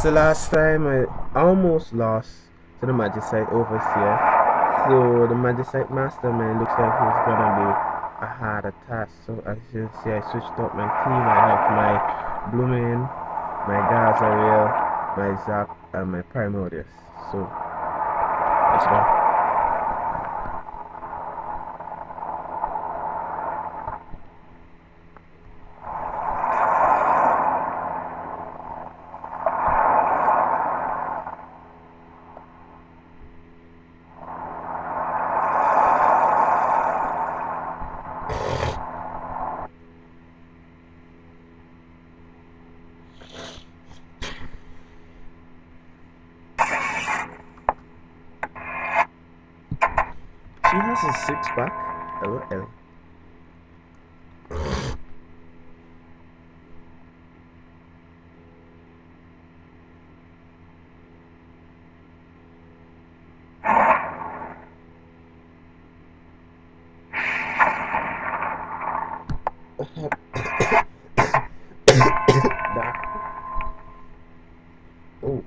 So last time I almost lost to the magicite overseer. So the magicite mastermind looks like he's gonna be a harder task. So as you see, I switched up my team. I have my blooming, my Gazariel, my Zap, and my Primordius. So let's go. She has a six pack. LOL. Oh,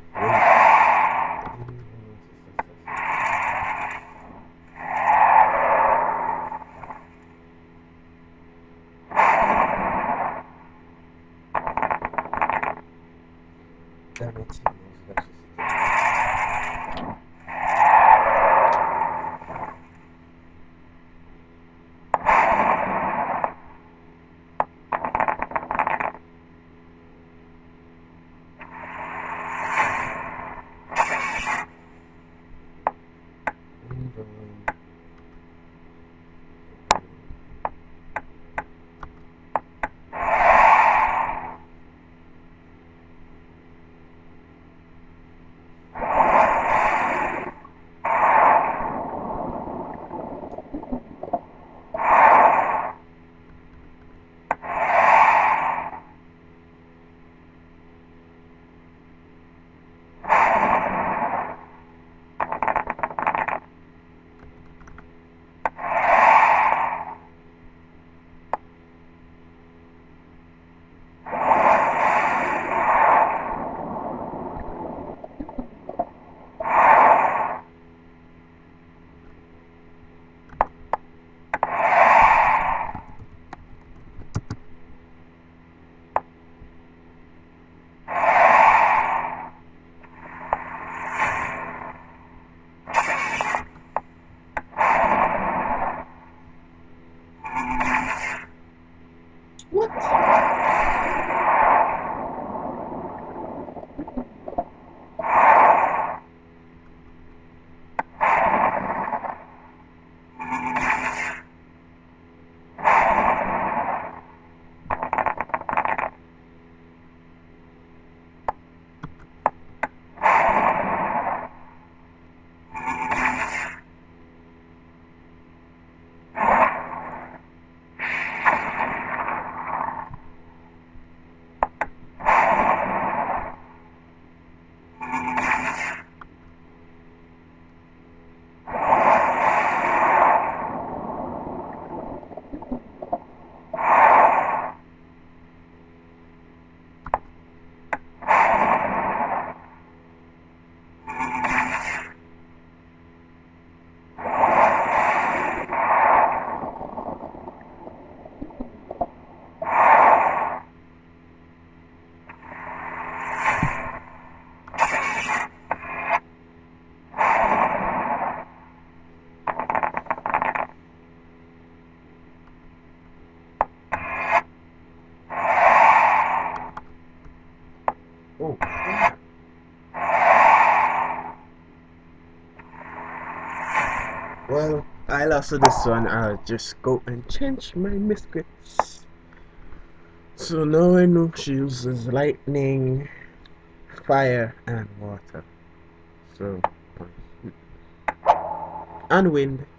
damn it. Oh, crap. Well, I lost to this one. I'll just go and change my miscrits. So now I know she uses lightning, fire, and water. So, and wind.